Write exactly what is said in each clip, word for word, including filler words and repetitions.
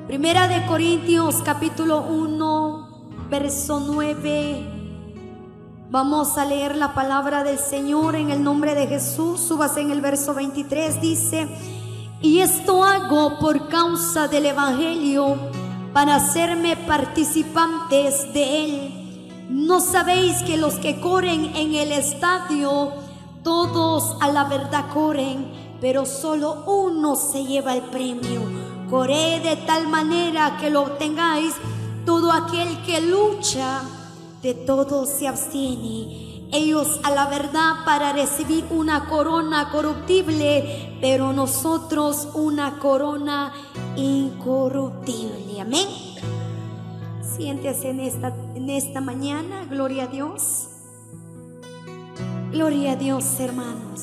Primera de Corintios capítulo uno, verso nueve. Vamos a leer la palabra del Señor en el nombre de Jesús. Súbase en el verso veintitrés, dice: y esto hago por causa del Evangelio, para hacerme participantes de él. ¿No sabéis que los que corren en el estadio, todos a la verdad corren, pero solo uno se lleva el premio? Corred de tal manera que lo obtengáis. Todo aquel que lucha, de todo se abstiene. Ellos a la verdad para recibir una corona corruptible, pero nosotros una corona incorruptible. Amén. Siéntese en esta, en esta mañana. Gloria a Dios. Gloria a Dios, hermanos.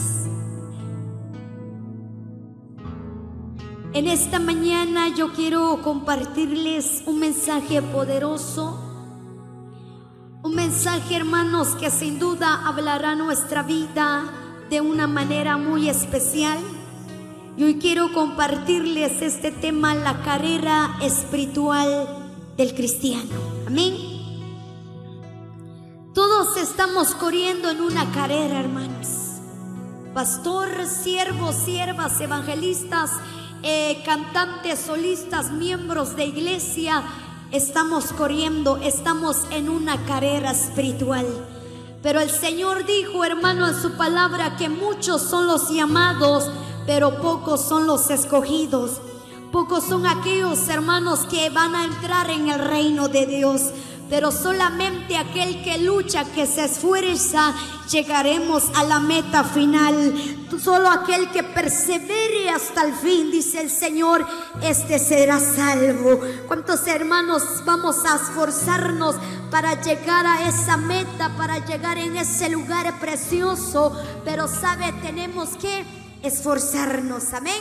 En esta mañana yo quiero compartirles un mensaje poderoso. Un mensaje, hermanos, que sin duda hablará nuestra vida de una manera muy especial. Y hoy quiero compartirles este tema: la carrera espiritual del cristiano. Amén. Todos estamos corriendo en una carrera, hermanos. Pastor, siervos, siervas, evangelistas, eh, cantantes, solistas, miembros de iglesia. Estamos corriendo, estamos en una carrera espiritual. Pero el Señor dijo, hermano, en su palabra, que muchos son los llamados, pero pocos son los escogidos. Pocos son aquellos, hermanos, que van a entrar en el reino de Dios. Pero solamente aquel que lucha, que se esfuerza, llegaremos a la meta final. Solo aquel que persevere hasta el fin, dice el Señor, este será salvo. ¿Cuántos hermanos vamos a esforzarnos para llegar a esa meta, para llegar en ese lugar precioso? Pero sabe, tenemos que esforzarnos. Amén.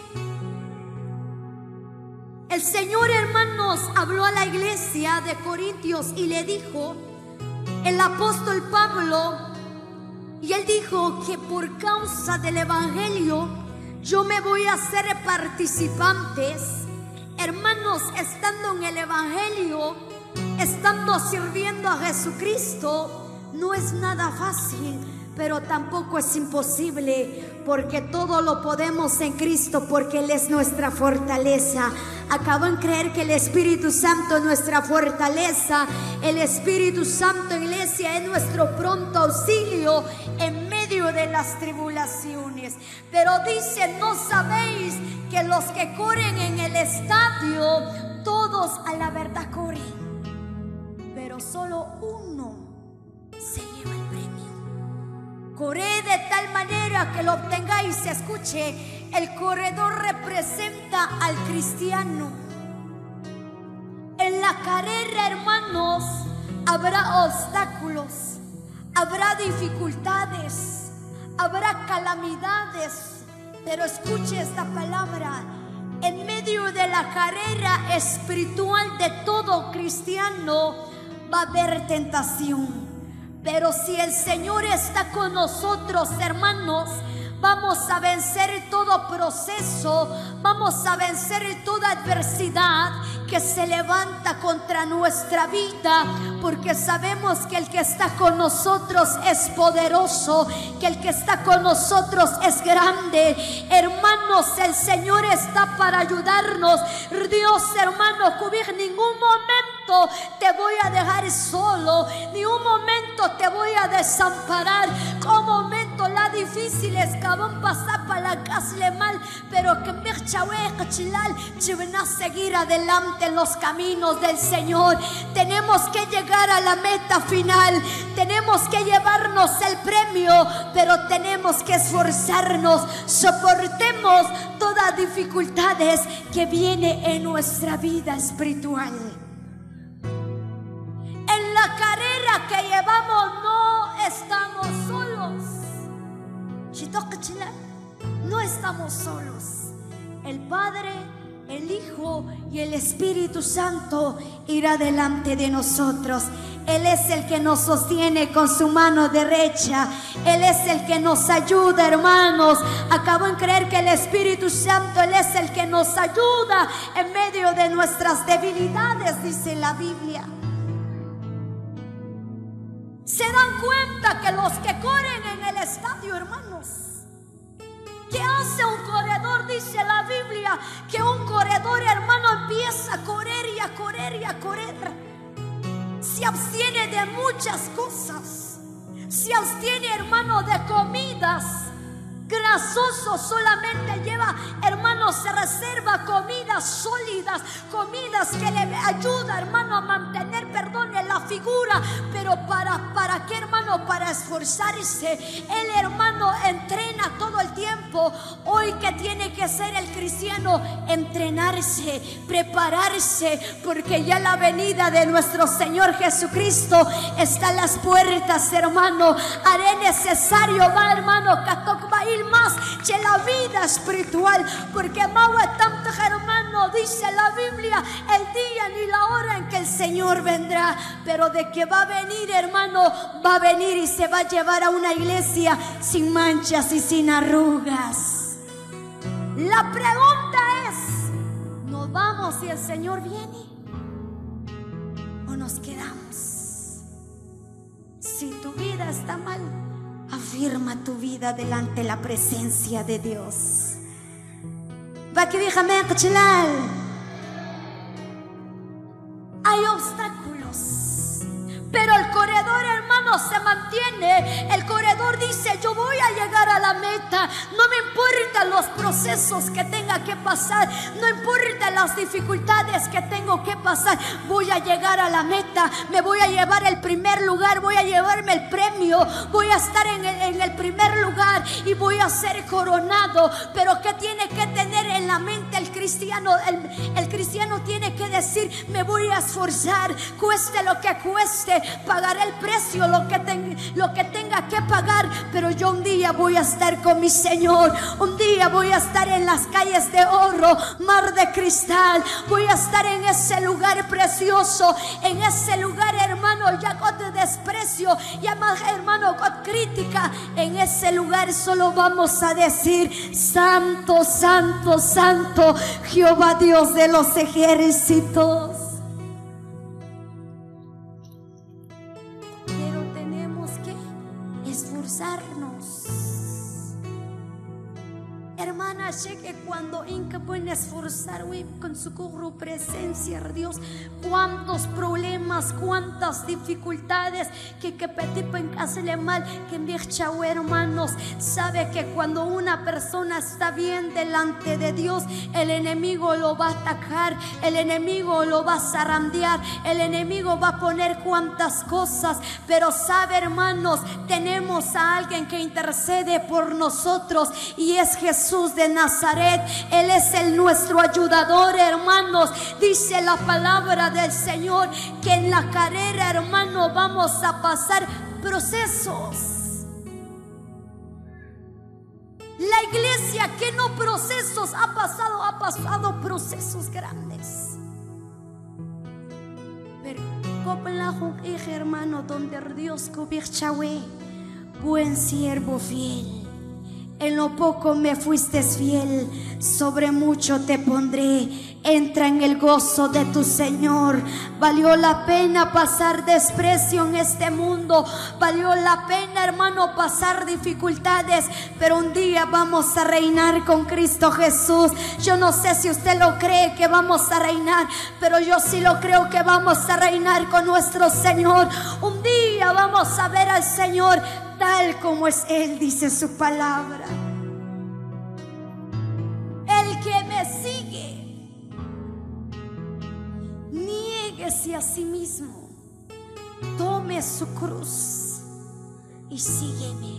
El Señor, hermanos, habló a la iglesia de Corintios y le dijo, el apóstol Pablo, y él dijo que por causa del Evangelio yo me voy a hacer participantes. Hermanos, estando en el Evangelio, estando sirviendo a Jesucristo, no es nada fácil, pero tampoco es imposible, porque todo lo podemos en Cristo, porque Él es nuestra fortaleza. Acabo en creer que el Espíritu Santo es nuestra fortaleza. El Espíritu Santo, iglesia, es nuestro pronto auxilio en medio de las tribulaciones. Pero dice, ¿no sabéis que los que corren en el estadio, todos a la verdad corren, pero solo uno se lleva el premio? Corred de tal manera que lo obtengáis. Escuche, el corredor representa al cristiano. En la carrera, hermanos, habrá obstáculos, habrá dificultades, habrá calamidades. Pero escuche esta palabra: en medio de la carrera espiritual de todo cristiano va a haber tentación. Pero si el Señor está con nosotros, hermanos, vamos a vencer todo proceso, vamos a vencer toda adversidad que se levanta contra nuestra vida, porque sabemos que el que está con nosotros es poderoso, que el que está con nosotros es grande. Hermanos, el Señor está para ayudarnos. Dios, hermano, cubrir ningún momento te voy a dejar solo, ni un momento te voy a desamparar. Con momentos la difíciles que van a pasar para la casa mal, pero que me van a seguir adelante en los caminos del Señor. Tenemos que llegar a la meta final, tenemos que llevarnos el premio, pero tenemos que esforzarnos. Soportemos todas dificultades que viene en nuestra vida espiritual. En la carrera que llevamos no estamos solos. No estamos solos. El Padre el Hijo y el Espíritu Santo irá delante de nosotros. Él es el que nos sostiene con su mano derecha. Él es el que nos ayuda, hermanos. Acabo en creer que el Espíritu Santo, Él es el que nos ayuda en medio de nuestras debilidades, dice la Biblia. Se dan cuenta que los que corren en el estadio, hermanos, ¿qué hace un corredor? Dice la Biblia que un corredor, hermano, empieza a correr y a correr y a correr. Se abstiene de muchas cosas. Se abstiene, hermano, de comidas grasosos. Solamente lleva, hermano, se reserva comidas sólidas, comidas que le ayuda, hermano, a mantener, perdone, la figura. Pero para, ¿para qué, hermano? Para esforzarse. El hermano entrena todo el tiempo. Hoy, que tiene que ser el cristiano, entrenarse, prepararse, porque ya la venida de nuestro Señor Jesucristo está a las puertas, hermano. Haré necesario, va, hermano, que va a ir más que la vida espiritual, porque Mau es tanto, hermano, dice la Biblia, el día ni la hora en que el Señor vendrá. Pero de que va a venir, hermano, va a venir y se va a llevar a una iglesia sin manchas y sin arrugas. La pregunta es, ¿nos vamos si el Señor viene o nos quedamos? Si tu vida está mal, afirma tu vida delante de la presencia de Dios. Va que déjame chelal. Hay obstáculos, pero el corredor, hermano, se mantiene. El corredor dice: yo voy a llegar a la meta. No me importan los procesos que tenga que pasar, no importa las dificultades que tengo que pasar. Voy a llegar a la meta. Me voy a llevar el primer lugar. Voy a llevarme el premio. Voy a estar en el, en el primer lugar y voy a ser coronado. Pero ¿qué tiene que tener en la mente el cristiano? El, el cristiano tiene que decir: me voy a esforzar, cueste lo que cueste, pagaré el precio, lo que, ten, lo que tenga que pagar. Pero yo un día voy a estar con mi Señor. Un día voy a estar en las calles de oro, mar de cristal. Voy a estar en ese lugar precioso, en ese lugar, hermano, ya con desprecio, ya más, hermano, con crítica. En ese lugar solo vamos a decir: santo, santo, santo, Jehová Dios de los ejércitos. Pero tenemos que esforzarnos. Hermana, sé que cuando Inca pueden esforzar, uy, con su corro presencia, Dios, cuántos problemas, cuántas dificultades que que petipen hacerle mal, que en chau, hermanos, sabe que cuando una persona está bien delante de Dios, el enemigo lo va a atacar, el enemigo lo va a zarandear, el enemigo va a poner cuantas cosas. Pero sabe, hermanos, tenemos a alguien que intercede por nosotros, y es Jesús de Nazaret. Él es el nuestro ayudador, hermanos. Dice la palabra del Señor que en la carrera, hermano, vamos a pasar procesos. La iglesia que no procesos ha pasado, ha pasado procesos grandes. Pero hermano, donde Dios cubierchawe, buen siervo fiel. En lo poco me fuiste fiel, sobre mucho te pondré. Entra en el gozo de tu Señor. Valió la pena pasar desprecio en este mundo. Valió la pena, hermano, pasar dificultades. Pero un día vamos a reinar con Cristo Jesús. Yo no sé si usted lo cree que vamos a reinar, pero yo sí lo creo que vamos a reinar con nuestro Señor. Un día vamos a ver al Señor tal como es Él, dice su palabra. El que me sigue, niéguese a sí mismo, tome su cruz y sígueme.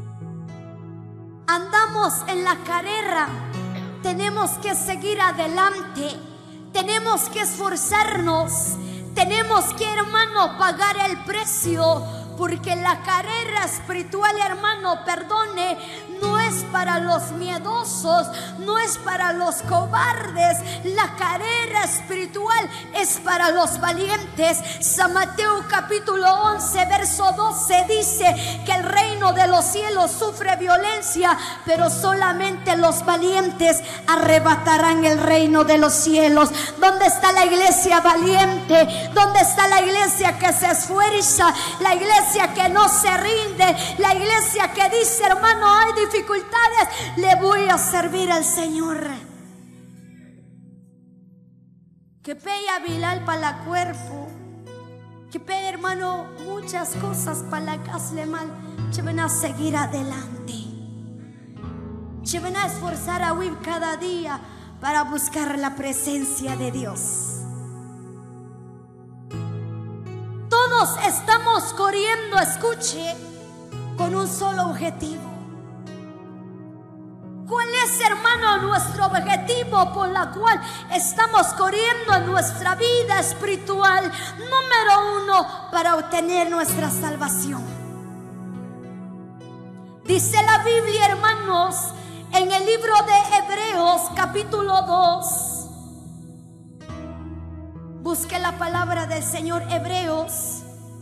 Andamos en la carrera, tenemos que seguir adelante, tenemos que esforzarnos, tenemos que, hermano, pagar el precio. Porque la carrera espiritual, hermano, perdone, no es para para los miedosos, no es para los cobardes. La carrera espiritual es para los valientes. San Mateo capítulo once verso doce dice que el reino de los cielos sufre violencia, pero solamente los valientes arrebatarán el reino de los cielos. ¿Dónde está la iglesia valiente? ¿Dónde está la iglesia que se esfuerza? La iglesia que no se rinde, la iglesia que dice: hermano, hay dificultades, le voy a servir al Señor. Que pella Bilal para la cuerpo, que pella, hermano, muchas cosas para la casle mal. Se van a seguir adelante, se van a esforzar a vivir cada día para buscar la presencia de Dios. Todos estamos corriendo, escuche, con un solo objetivo. ¿Cuál es, hermano, nuestro objetivo por la cual estamos corriendo en nuestra vida espiritual? Número uno, para obtener nuestra salvación. Dice la Biblia, hermanos, en el libro de Hebreos capítulo dos. Busque la palabra del Señor. Hebreos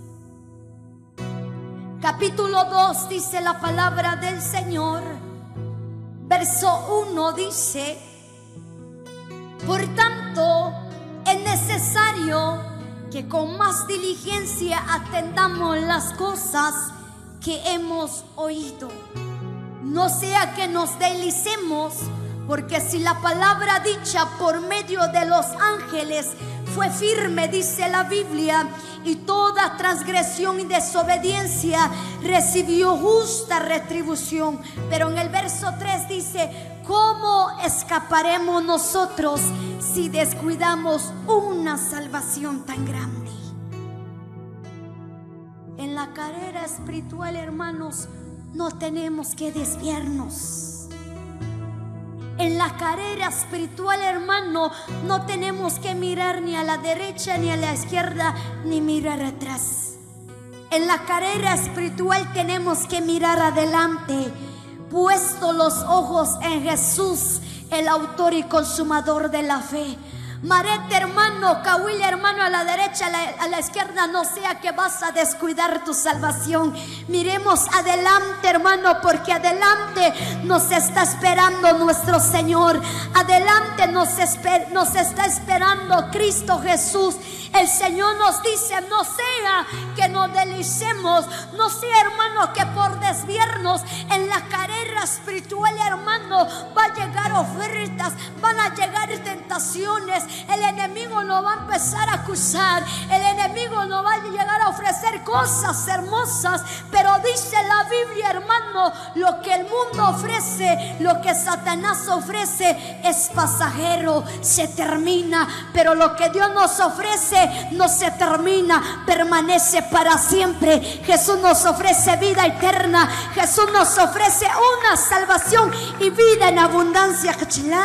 capítulo dos dice la palabra del Señor. Verso uno dice: por tanto es necesario que con más diligencia atendamos las cosas que hemos oído, no sea que nos deslicemos, porque si la palabra dicha por medio de los ángeles fue firme, dice la Biblia, y toda transgresión y desobediencia recibió justa retribución. Pero en el verso tres dice: ¿cómo escaparemos nosotros si descuidamos una salvación tan grande? En la carrera espiritual, hermanos, no tenemos que desviarnos. En la carrera espiritual, hermano, no tenemos que mirar ni a la derecha ni a la izquierda, ni mirar atrás. En la carrera espiritual tenemos que mirar adelante, puesto los ojos en Jesús, el autor y consumador de la fe. Marete, hermano, Cahuila, hermano, a la derecha, a la, a la izquierda, no sea que vas a descuidar tu salvación. Miremos adelante, hermano, porque adelante nos está esperando nuestro Señor. Adelante nos, esper, nos está esperando Cristo Jesús. El Señor nos dice: no sea que nos deslicemos, no sea, hermano, que por desviarnos en la carrera espiritual, hermano, va a llegar ofertas, van a llegar tentaciones. El enemigo nos va a empezar a acusar, el enemigo nos va a llegar a ofrecer cosas hermosas, pero dice la Biblia, hermano, lo que el mundo ofrece, lo que Satanás ofrece es pasajero, se termina, pero lo que Dios nos ofrece no se termina, permanece para siempre. Jesús nos ofrece vida eterna, Jesús nos ofrece una salvación y vida en abundancia.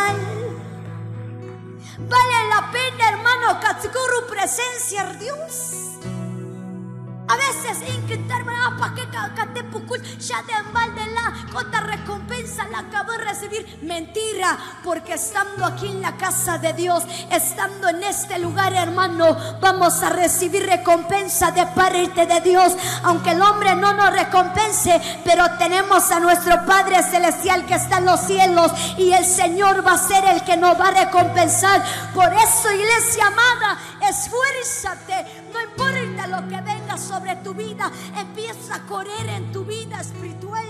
Vale la pena, hermano, Katsukuru presencia de Dios. A veces inquitarme, ¿para qué Catepukul ya de embalde la cota recompensa la acabo de recibir? Mentira, porque estando aquí en la casa de Dios, estando en este lugar, hermano, vamos a recibir recompensa de parte de Dios. Aunque el hombre no nos recompense, pero tenemos a nuestro Padre Celestial que está en los cielos, y el Señor va a ser el que nos va a recompensar. Por eso, iglesia amada, esfuérzate, no importa lo que venga sobre tu vida, empieza a correr en tu vida espiritual.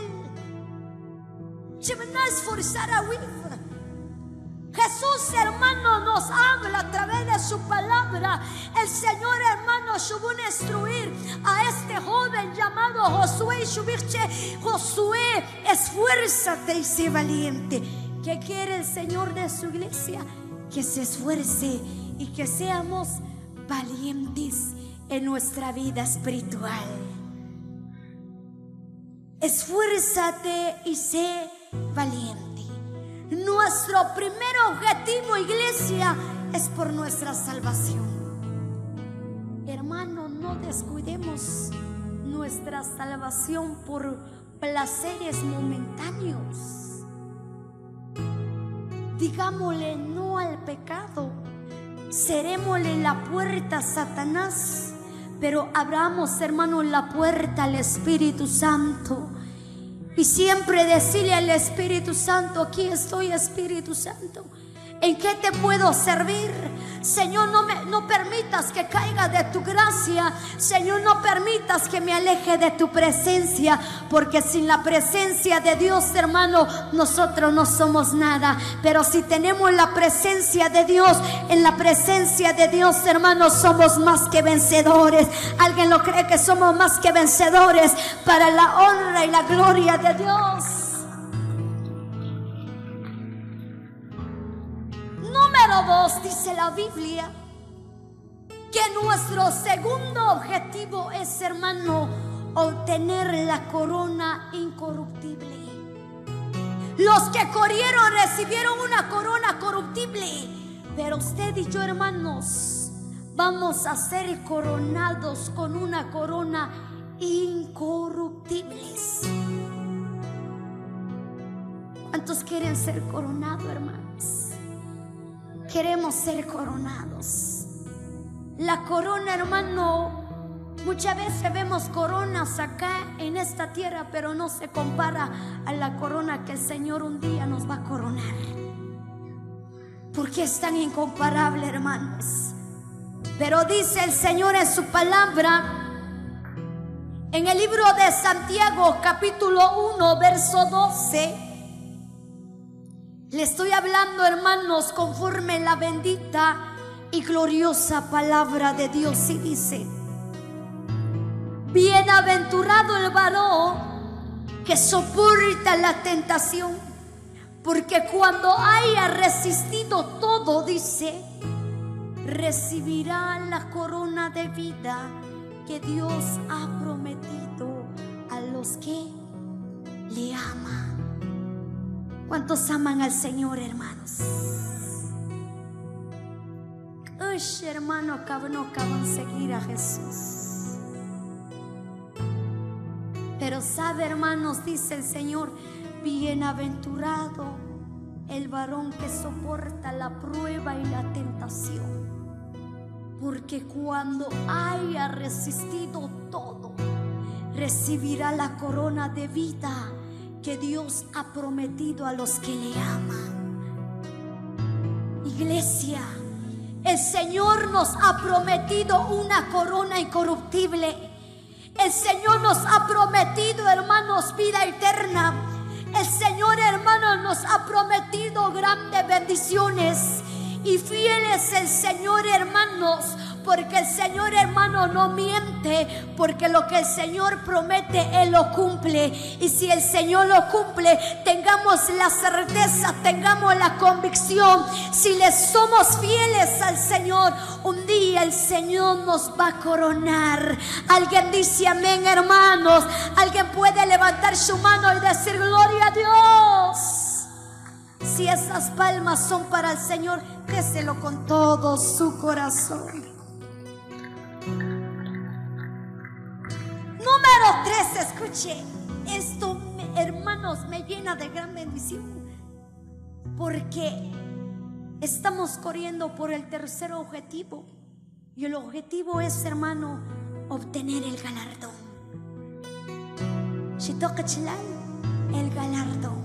Se van a esforzar a vivir. Jesús, hermano, nos habla a través de su palabra. El Señor, hermano, subió a instruir a este joven llamado Josué, y subirse: Josué, esfuérzate y sé valiente. ¿Qué quiere el Señor de su iglesia? Que se esfuerce y que seamos valientes en nuestra vida espiritual. Esfuérzate y sé valiente. Nuestro primer objetivo, iglesia, es por nuestra salvación. Hermano, no descuidemos nuestra salvación por placeres momentáneos. digámosle no al pecado, cerémosle la puerta a Satanás, pero abramos, hermanos, la puerta al Espíritu Santo. Y siempre decirle al Espíritu Santo: aquí estoy, Espíritu Santo, ¿en qué te puedo servir? Señor, no, me, no permitas que caiga de tu gracia. Señor, no permitas que me aleje de tu presencia, porque sin la presencia de Dios, hermano, nosotros no somos nada. Pero si tenemos la presencia de Dios, en la presencia de Dios, hermanos, somos más que vencedores. ¿Alguien lo cree que somos más que vencedores para la honra y la gloria de Dios? Número dos, dice la Biblia que nuestro segundo objetivo es, hermano, obtener la corona incorruptible. Los que corrieron recibieron una corona corruptible, pero usted y yo, hermanos, vamos a ser coronados con una corona incorruptible. ¿Cuántos quieren ser coronados, hermanos? Queremos ser coronados. La corona, hermano, muchas veces vemos coronas acá en esta tierra, pero no se compara a la corona que el Señor un día nos va a coronar, porque es tan incomparable, hermanos. Pero dice el Señor en su palabra, en el libro de Santiago, capítulo uno, verso doce. Le estoy hablando, hermanos, conforme la bendita y gloriosa palabra de Dios, y dice: bienaventurado el varón que soporta la tentación, porque cuando haya resistido todo, dice, recibirá la corona de vida que Dios ha prometido a los que le aman. ¿Cuántos aman al Señor, hermanos? Uy, hermano, no acaban de seguir a Jesús. Pero sabe, hermanos, dice el Señor: bienaventurado el varón que soporta la prueba y la tentación, porque cuando haya resistido todo, recibirá la corona de vida que Dios ha prometido a los que le aman. Iglesia, el Señor nos ha prometido una corona incorruptible. El Señor nos ha prometido, hermanos, vida eterna. El Señor, hermanos, nos ha prometido grandes bendiciones. Y fiel es el Señor, hermanos, porque el Señor, hermano, no miente, porque lo que el Señor promete, Él lo cumple. Y si el Señor lo cumple, tengamos la certeza, tengamos la convicción, si le somos fieles al Señor, un día el Señor nos va a coronar. Alguien dice amén, hermanos. Alguien puede levantar su mano y decir gloria a Dios. Si esas palmas son para el Señor, déselo con todo su corazón. Número tres, escuche. Esto, hermanos, me llena de gran bendición, porque estamos corriendo por el tercer objetivo. Y el objetivo es, hermano, obtener el galardón. El galardón.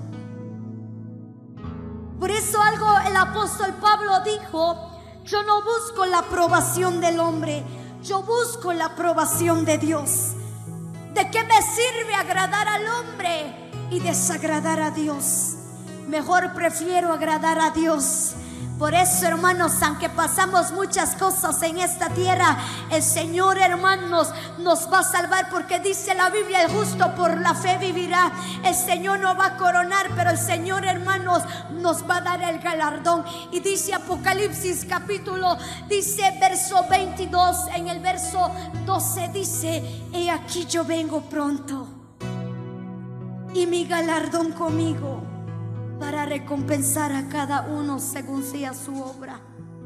Por eso algo el apóstol Pablo dijo: yo no busco la aprobación del hombre, yo busco la aprobación de Dios. ¿De qué me sirve agradar al hombre y desagradar a Dios? Mejor prefiero agradar a Dios. Por eso, hermanos, aunque pasamos muchas cosas en esta tierra, el Señor, hermanos, nos va a salvar, porque dice la Biblia: el justo por la fe vivirá. El Señor nos va a coronar, pero el Señor, hermanos, nos va a dar el galardón. Y dice Apocalipsis capítulo, dice verso veintidós, en el verso doce dice: he aquí yo vengo pronto, y mi galardón conmigo, para recompensar a cada uno según sea su obra.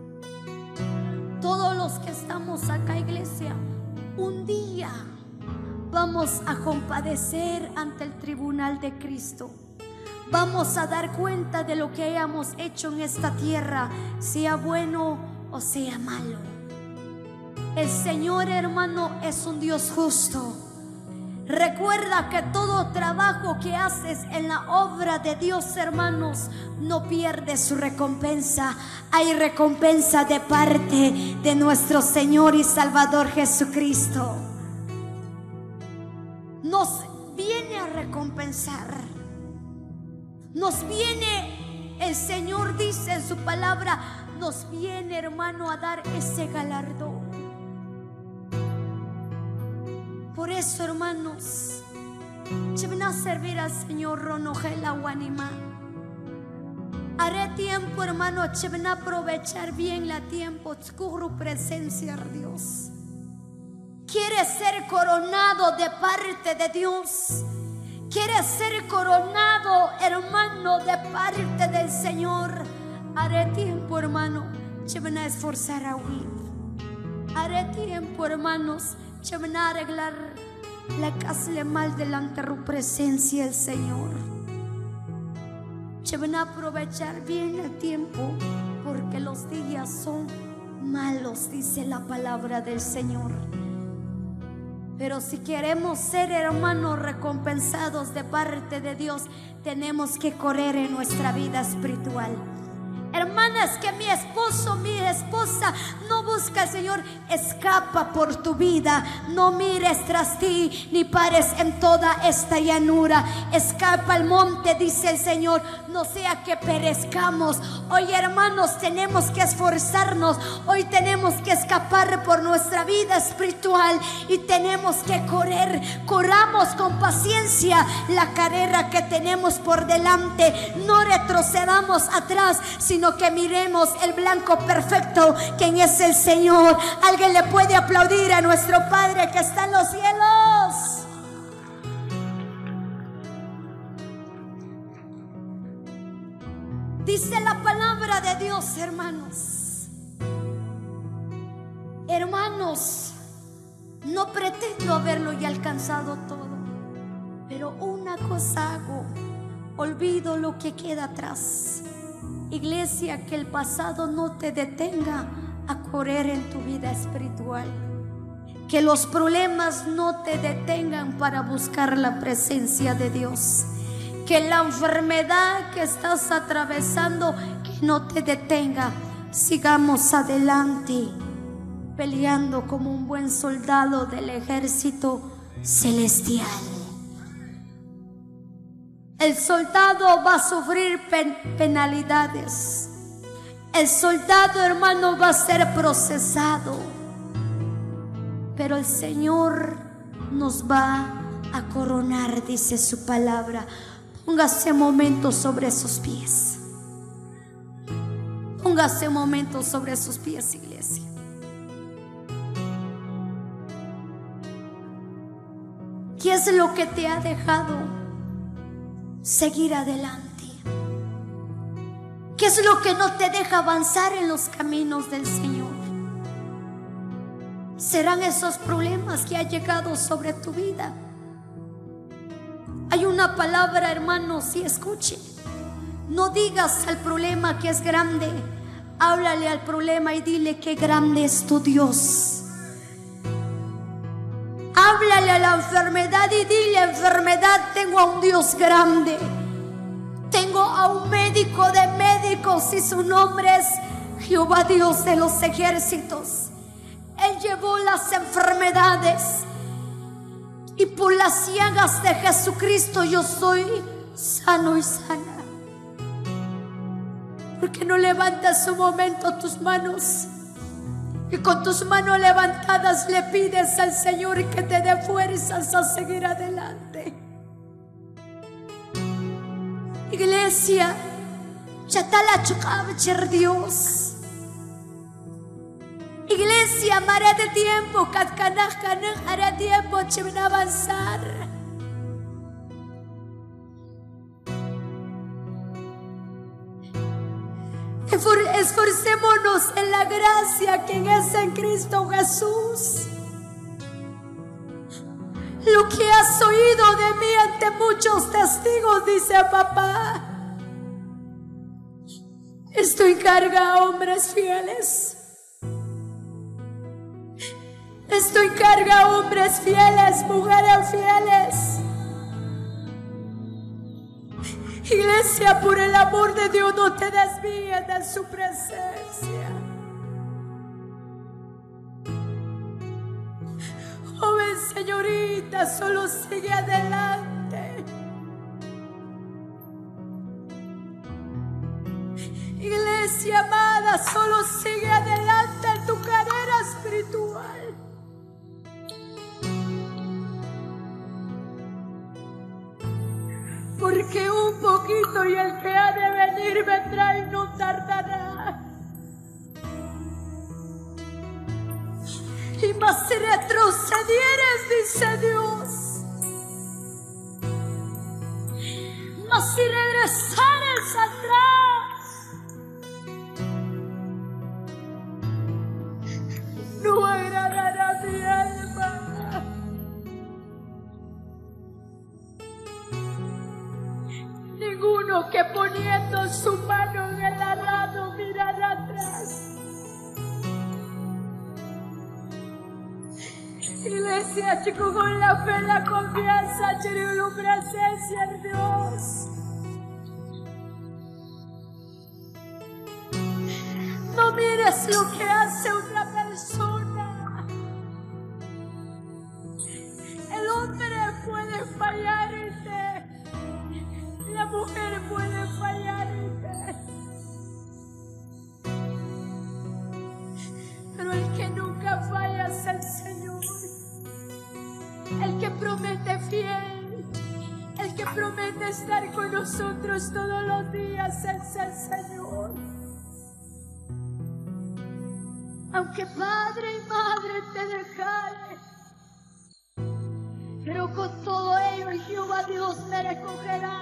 Todos los que estamos acá, iglesia, un día vamos a compadecer ante el tribunal de Cristo. vamos a dar cuenta de lo que hayamos hecho en esta tierra, sea bueno o sea malo. El Señor, hermano, es un Dios justo. Recuerda que todo trabajo que haces en la obra de Dios, hermanos, no pierde su recompensa. Hay recompensa de parte de nuestro Señor y Salvador Jesucristo. Nos viene a recompensar. Nos viene, el Señor dice en su palabra, nos viene, hermano, a dar ese galardón. Por eso, hermanos, a servir al Señor Ronogela Guanima. Haré tiempo, hermano, a aprovechar bien la tiempo, tu presencia de Dios. ¿Quieres ser coronado de parte de Dios? ¿Quieres ser coronado, hermano, de parte del Señor? Haré tiempo, hermano, a esforzar a huir. Haré tiempo, hermanos, se van a arreglar la casa mal delante de tu presencia el Señor. Se van a aprovechar bien el tiempo, porque los días son malos, dice la palabra del Señor. Pero si queremos ser, hermanos, recompensados de parte de Dios, tenemos que correr en nuestra vida espiritual. Hermanas, que mi esposo, mi esposa no busca al Señor, escapa por tu vida. No mires tras ti, ni pares en toda esta llanura. Escapa al monte, dice el Señor, no sea que perezcamos. Hoy, hermanos, tenemos que esforzarnos. Hoy tenemos que escapar por nuestra vida espiritual y tenemos que correr. Corramos con paciencia la carrera que tenemos por delante. No retrocedamos atrás, sino que miremos el blanco perfecto, quien es el Señor. Alguien le puede aplaudir a nuestro Padre que está en los cielos. Dice la palabra de Dios, hermanos. Hermanos, no pretendo haberlo ya alcanzado todo, pero una cosa hago: olvido lo que queda atrás. Iglesia, que el pasado no te detenga a correr en tu vida espiritual. Que los problemas no te detengan para buscar la presencia de Dios. Que la enfermedad que estás atravesando, que no te detenga. Sigamos adelante, peleando como un buen soldado del ejército celestial. El soldado va a sufrir pen penalidades. El soldado, hermano, va a ser procesado. Pero el Señor nos va a coronar, dice su palabra. Póngase un momento sobre sus pies. Póngase un momento sobre sus pies, iglesia. ¿Qué es lo que te ha dejado seguir adelante? ¿Qué es lo que no te deja avanzar en los caminos del Señor? ¿Serán esos problemas que han llegado sobre tu vida? Hay una palabra, hermanos, y escuche: no digas al problema que es grande, háblale al problema y dile que grande es tu Dios. Háblale a la enfermedad y dile: enfermedad, tengo a un Dios grande. Tengo a un médico de médicos y su nombre es Jehová Dios de los ejércitos. Él llevó las enfermedades y por las llagas de Jesucristo yo soy sano y sana. ¿Por qué no levantas un momento tus manos? Y con tus manos levantadas le pides al Señor que te dé fuerzas a seguir adelante. Iglesia, chatala chukabcher Dios. Iglesia, hará de tiempo, katkanaj kanaj, hará tiempo de avanzar. Esforcémonos en la gracia que es en Cristo Jesús. Lo que has has oído de mí ante muchos testigos, dice papá. Esto encarga a hombres fieles. Esto encarga a hombres fieles, mujeres fieles. Iglesia, por el amor de Dios, no te desvíes de su presencia. Joven, señorita, solo sigue adelante. Iglesia amada, solo sigue adelante en tu carrera espiritual. Porque un poquito y el que ha de venir vendrá y no tardará. Y más si retrocedieres, dice Dios, mas si regresares atrás, no agradará mi alma. Ninguno que poniendo su mano en el arado mirará atrás. Iglesia, chico, con la fe, la confianza, tiene una presencia en Dios. No mires lo que hace otra persona. El hombre puede fallarte, la mujer puede fallarte, pero el que nunca falla es el Señor. El que promete fiel, el que promete estar con nosotros todos los días es el Señor. Aunque padre y madre te dejaren, pero con todo ello Jehová Dios me recogerá.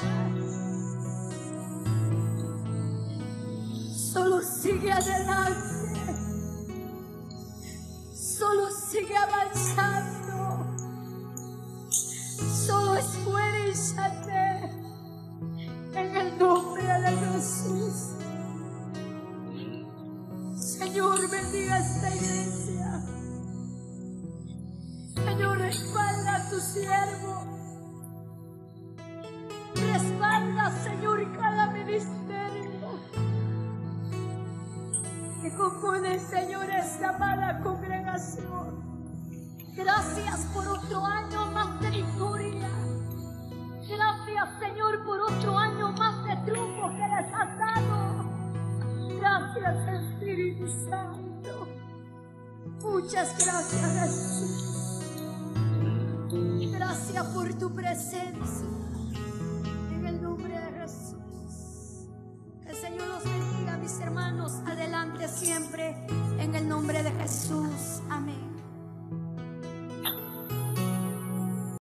Solo sigue adelante, solo sigue avanzando. Solo esfuérzate en el nombre de Jesús. Señor, bendiga esta iglesia. Señor, respalda a tu siervo. Respalda, Señor, cada ministerio que compone, Señor, esta amada congregación. Gracias por otro año más de victoria. Gracias, Señor, por otro año más de triunfo que les has dado. Gracias, Espíritu Santo. Muchas gracias, Jesús. Gracias por tu presencia. En el nombre de Jesús. Que el Señor los bendiga, mis hermanos. Adelante siempre. En el nombre de Jesús. Amén.